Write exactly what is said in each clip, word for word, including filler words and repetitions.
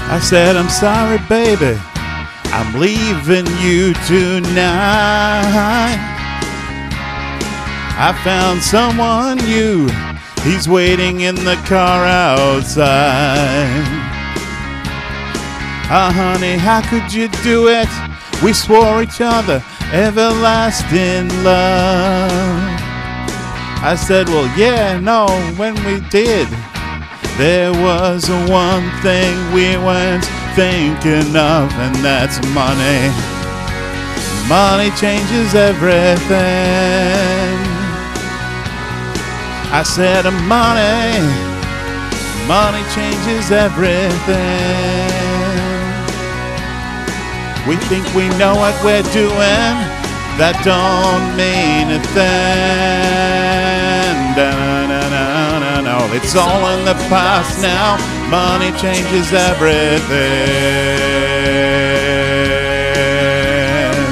I said, I'm sorry, baby, I'm leaving you tonight. I found someone new, he's waiting in the car outside. Ah, honey, how could you do it? We swore each other everlasting love. I said, well, yeah, no, when we did, there was one thing we weren't thinking of, and that's money. Money changes everything. I said, money, money changes everything. We think we know what we're doing, that don't mean a thing. Da-na-na-na-na-na. It's all in the past now. Money changes everything.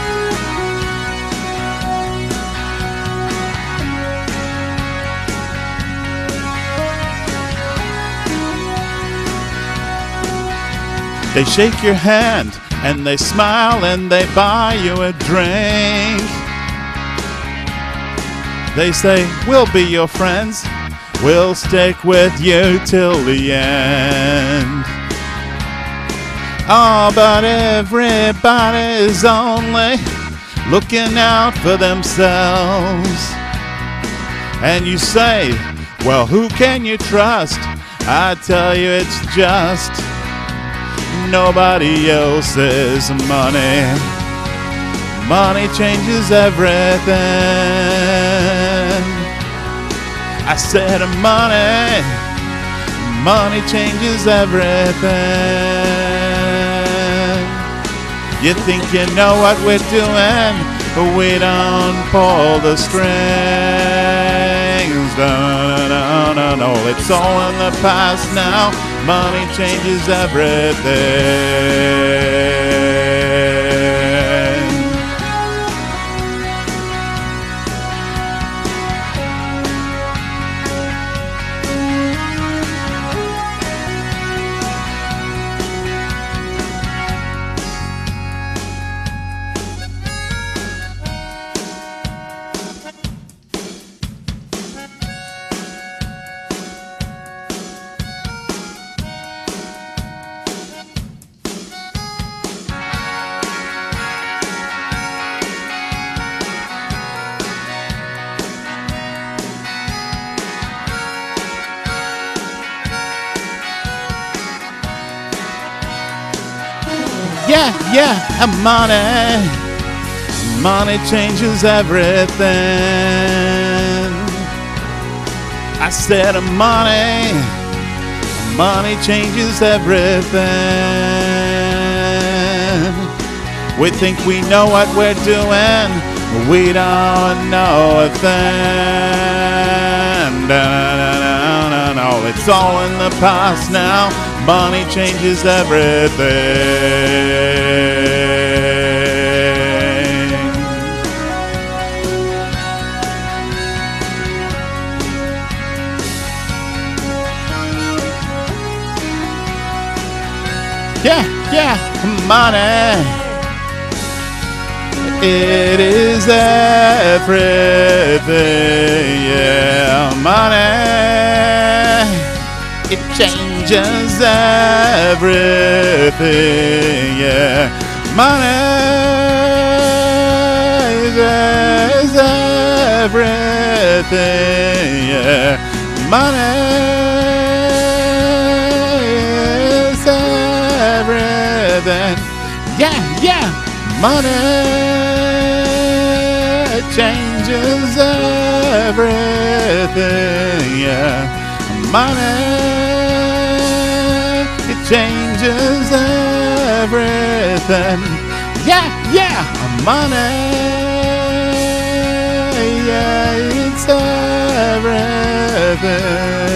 They shake your hand and they smile and they buy you a drink. They say, we'll be your friends, we'll stick with you till the end. Oh, but everybody's only looking out for themselves. And you say, well, who can you trust? I tell you, it's just nobody else's money. Money changes everything. I said money, money changes everything. You think you know what we're doing, but we don't pull the strings. No, no, no, no, it's all in the past now. Money changes everything. Yeah, yeah, and money, money changes everything. I said money, money changes everything. We think we know what we're doing, but we don't know a thing. No, no, no, no, no, it's all in the past now. Money changes everything. Yeah, yeah, money. It is everything. Yeah, money. It changes everything, yeah. Money is everything, yeah. Money is everything, yeah, yeah. Money changes everything, yeah. Money, it changes everything. Yeah, yeah, money, yeah, it's everything.